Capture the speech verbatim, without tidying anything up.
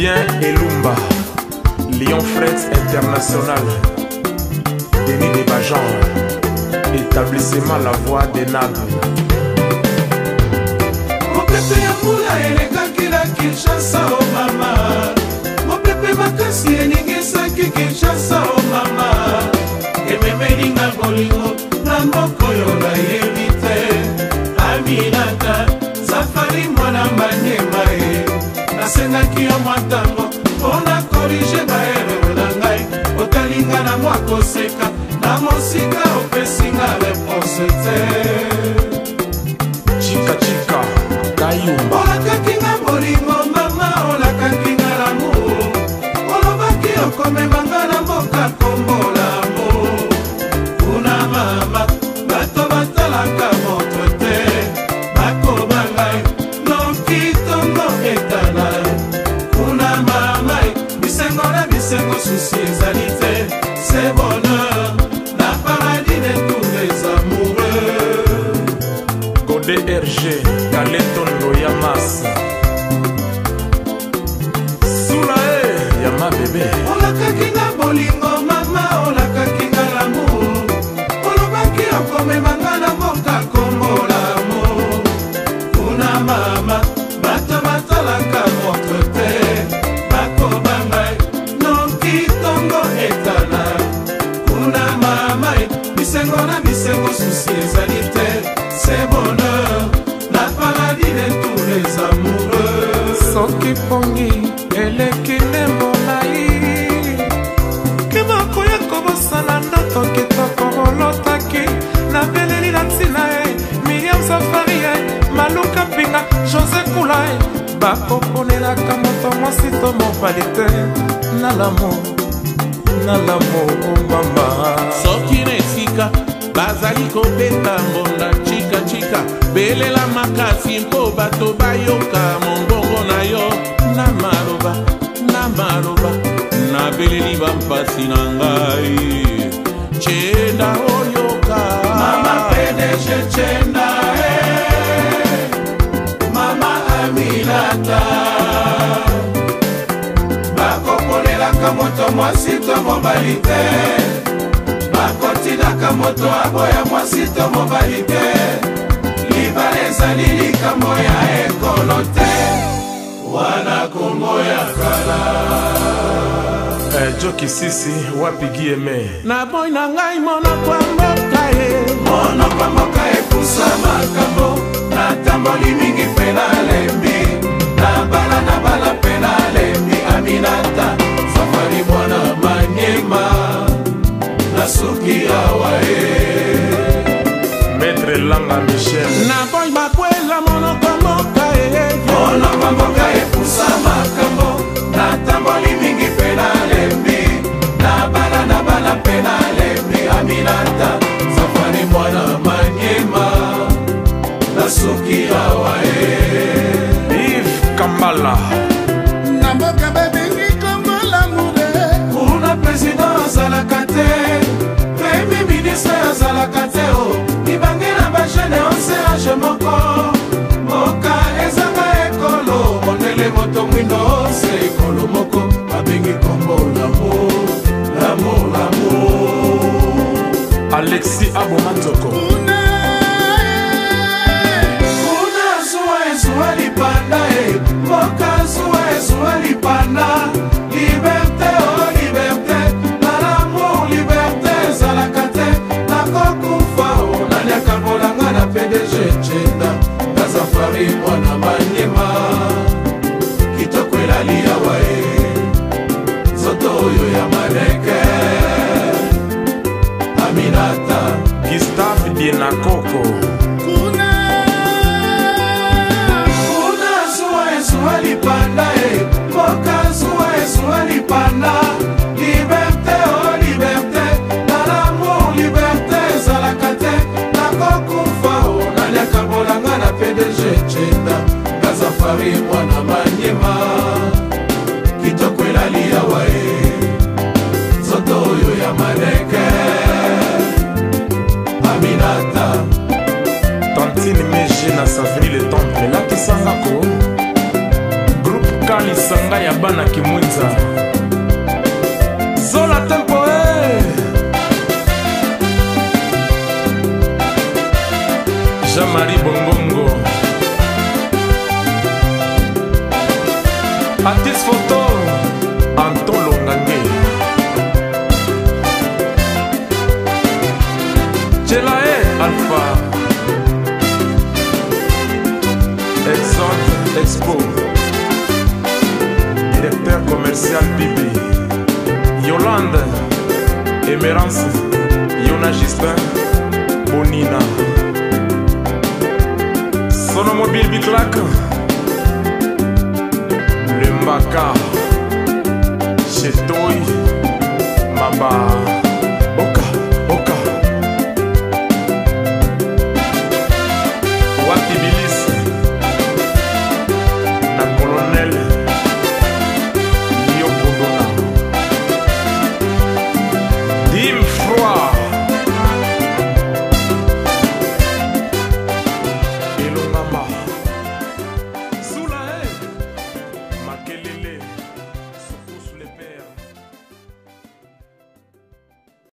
Fabien Elumba, Lion Fret International, Denis Desbajan, établissement La Voix des Nables. Mopepe ya mbula elekaki na Kinshasa o mama, mopepe makasi eningisaki Kinshasa o mama, ememelinga bolingo na moko yo nayebi te. Aminata Safari mwana Manyema e, nasengaki yo mwa ntango mpona korige baerero na ngai, otalinga na mwa koseka na mosika opesinga reponse te. Chika chika Kayumba olakaki nga bolingo mama, olakaki nga lamour, olobaki okomemanga na mboka kombo lamour. Kuna mama bato batalaka moto te, bakoba ngai noki tongo etana. Kuna mama bisengo na bisengo susi ezali te, c'est bonheur na paradis de tous les amoureux. Godé R G Kaletondo Yamasa Sula e Yama bébé. Olakaki nga bolingo mama, olakaki nga lamour, olobaki okomemanga na mboka kombo lamour. Kuna mama bato batalaka moto te, bakoba ngai noki tongo etana. Kuna mama bisengo na bisengo susi ezali te, c'est bonheur na paradis de tous les amoureux. Soki pongi eleki nembo na ye kebakoya kobosala ndoto kitoko olotaki na beleli na ntina e. Miriam Safari e, Maluka Mpinga, José Kula e, bakoponelaka moto mwasi to mobali te. na l'amour, na l'amour mama. Soki na esika bazali kobeta mbonda chika chika, belela makasi mpo bato bayoka mongongo na yo. Na maloba, na maloba, na beleli bampasi na ngai, chenda oyoka Mama P D G chenda eh, Mama Aminata, bakoponelaka moto mwasi to mobali te, bakotinaka moto aboya mwasi to mobali te. Libala ezali likambo ya ekolo te, wana kombo ya kala. Eh, Joki Sisi wapi Guieme na boy na ngai monoko ya mboka ye, monoko ya mboka epusa makambo, natamboli mingi mpe nalembi, nabala nabala mpe nalembi. Aminata Safari mwana Manyema, nasuki awa e. Maître Langa Michel na boy bakwela monoko ya mboka ye, monoko ya mboka epusa makambo, natamboli mingi mpe nalembi, nabala nabala mpe nalembi. Aminata Safari mwana Manyema, nasuki awa e. Yves Kambala na mboka babengi kombo lamoure. Kuna président azalaka te, premier ministre azalaka te o, libange na bajene onse age moko. Mboka ezanga ekolo, mondele moto mwindo onse ekolo moko, babengi kombo l'amour, l'amour, l'amour. Alexis Abomatoko Kuna zuwa ezuwa lipanda e, mboka zuwa ezuwa lipanda. Liberté oh liberté, na l'amour liberté ezalaka te, nakokufa o naliaka bolanga na P D G chenda. Na Safari mwana Manyema, kitoko elali awa e, zoto oyo ya maneke. Aminata Gustave Dienakoko kuna kuna zuwa ezuwa lipanda e, mboka zuwa ezuwa lipanda. Liberté oh liberté, na l'amour liberté ezalaka te, nakokufa o naliaka bolanga na P D G chenda. Na Safari mwana Manyema, kitoko elali awa e, zoto oyo ya maneke. Aminata Tantine Meje na Savini le Temple Laki Sangako Groupe K ya bana Kimwinza Zola tempo eh Jean-Marie Bongongo Atis Photo Anton Longange Chelae Alpha Exxon Expo Directeur commercial Bibi Yolande Emerance Yona Gispin Bonina Sonomobile Biclac Le Mbaka Chetoy Maba